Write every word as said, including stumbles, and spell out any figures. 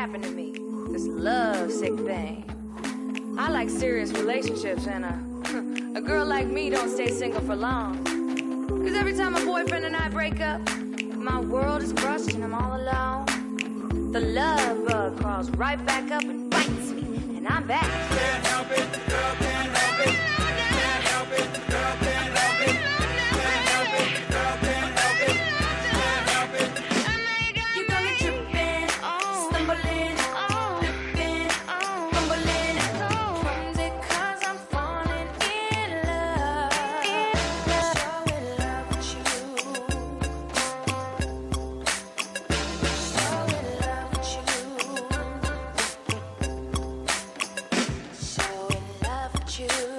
happened to me. This love sick thing. I like serious relationships, and a, a girl like me don't stay single for long. Cause every time my boyfriend and I break up, my world is crushed and I'm all alone. The love bug crawls right back up and bites me, and I'm back. Can't help it, girl, can't help it. Can't help it, girl, can't help it. Can't help it, girl, can't help it. Can't help it. You got me tripping, stumbling, flipping, fumbling. Clumsy 'cause I'm falling in love. So in love with you. So in love with you. So in love with you.